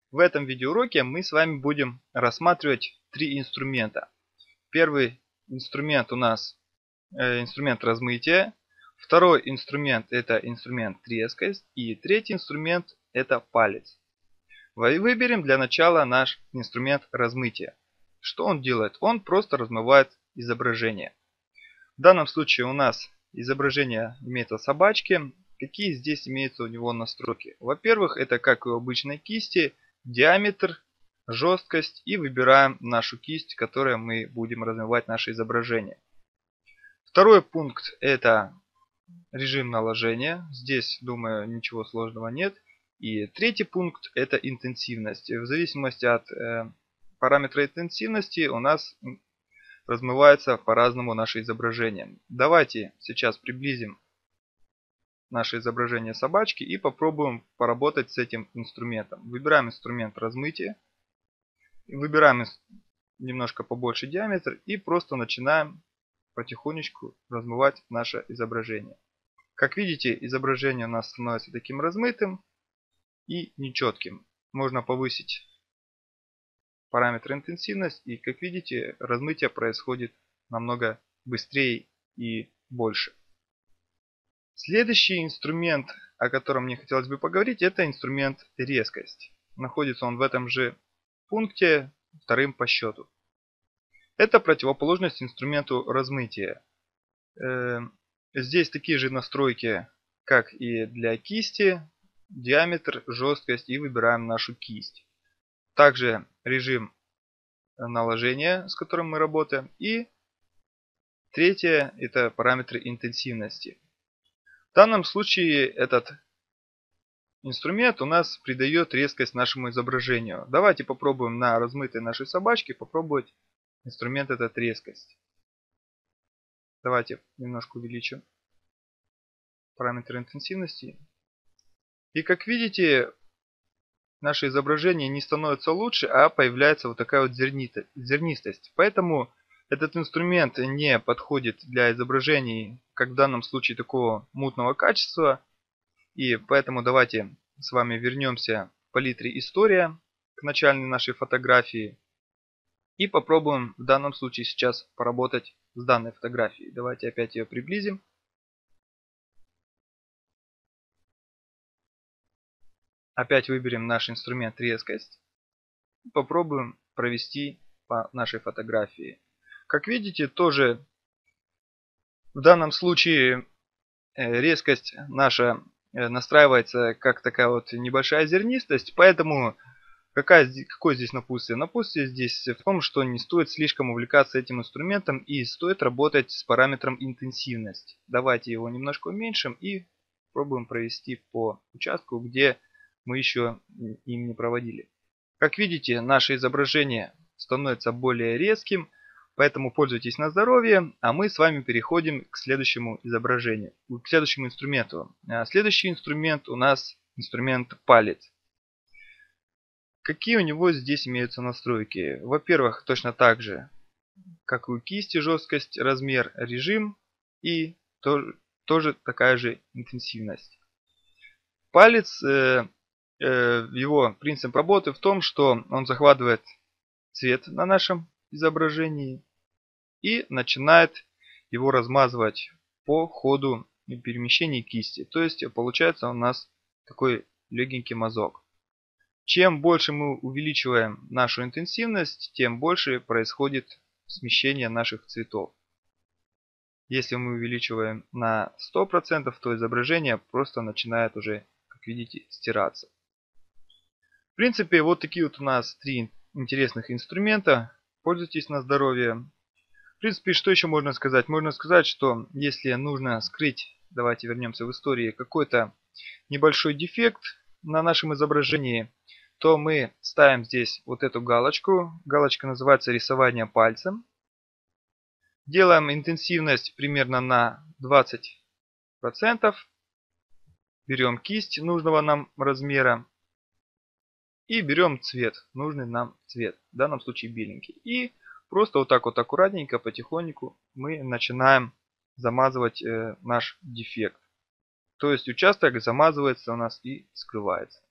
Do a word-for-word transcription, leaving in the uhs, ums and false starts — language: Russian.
В этом видеоуроке мы с вами будем рассматривать три инструмента. Первый инструмент у нас э, инструмент размытия. Второй инструмент это инструмент резкость. И третий инструмент это палец. Выберем для начала наш инструмент размытия. Что он делает? Он просто размывает изображение. В данном случае у нас изображение имеется собачки. Какие здесь имеются у него настройки? Во-первых, это как и у обычной кисти, диаметр, жесткость, и выбираем нашу кисть, которой мы будем размывать наше изображение. Второй пункт это режим наложения. Здесь, думаю, ничего сложного нет. И третий пункт это интенсивность. В зависимости от э, параметра интенсивности у нас размывается по-разному наше изображение. Давайте сейчас приблизим наше изображение собачки и попробуем поработать с этим инструментом. Выбираем инструмент размытия, выбираем немножко побольше диаметр и просто начинаем потихонечку размывать наше изображение. Как видите, изображение у нас становится таким размытым и нечетким. Можно повысить параметр интенсивность, и как видите, размытие происходит намного быстрее и больше. Следующий инструмент, о котором мне хотелось бы поговорить, это инструмент резкость. Находится он в этом же пункте, вторым по счету. Это противоположность инструменту размытия. Здесь такие же настройки, как и для кисти, диаметр, жесткость, и выбираем нашу кисть. Также режим наложения, с которым мы работаем. И третье это параметры интенсивности. В данном случае этот инструмент у нас придает резкость нашему изображению. Давайте попробуем на размытой нашей собачке попробовать инструмент этот резкость. Давайте немножко увеличим параметр интенсивности. И как видите, наше изображение не становится лучше, а появляется вот такая вот зернистость. Поэтому этот инструмент не подходит для изображений, как в данном случае, такого мутного качества. И поэтому давайте с вами вернемся в палитре история к начальной нашей фотографии. И попробуем в данном случае сейчас поработать с данной фотографией. Давайте опять ее приблизим. Опять выберем наш инструмент резкость. И попробуем провести по нашей фотографии. Как видите, тоже в данном случае резкость наша настраивается как такая вот небольшая зернистость. Поэтому какая, какое здесь напутствие? Напутствие здесь в том, что не стоит слишком увлекаться этим инструментом и стоит работать с параметром интенсивность. Давайте его немножко уменьшим и пробуем провести по участку, где мы еще им не проводили. Как видите, наше изображение становится более резким, поэтому пользуйтесь на здоровье, а мы с вами переходим к следующему изображению, к следующему инструменту. Следующий инструмент у нас инструмент палец. Какие у него здесь имеются настройки? Во-первых, точно так же, как и у кисти, жесткость, размер, режим и тоже, тоже такая же интенсивность. Палец, э, э, его принцип работы в том, что он захватывает цвет на нашем изображении и начинает его размазывать по ходу перемещения кисти. То есть получается у нас такой легенький мазок. Чем больше мы увеличиваем нашу интенсивность, тем больше происходит смещение наших цветов. Если мы увеличиваем на сто процентов, то изображение просто начинает уже, как видите, стираться. В принципе, вот такие вот у нас три интересных инструмента. Пользуйтесь на здоровье. В принципе, что еще можно сказать? Можно сказать, что если нужно скрыть, давайте вернемся в историю, какой-то небольшой дефект на нашем изображении, то мы ставим здесь вот эту галочку. Галочка называется рисование пальцем. Делаем интенсивность примерно на двадцать процентов. Берем кисть нужного нам размера. И берем цвет, нужный нам цвет. В данном случае беленький. И просто вот так вот аккуратненько, потихоньку мы начинаем замазывать э, наш дефект. То есть участок замазывается у нас и скрывается.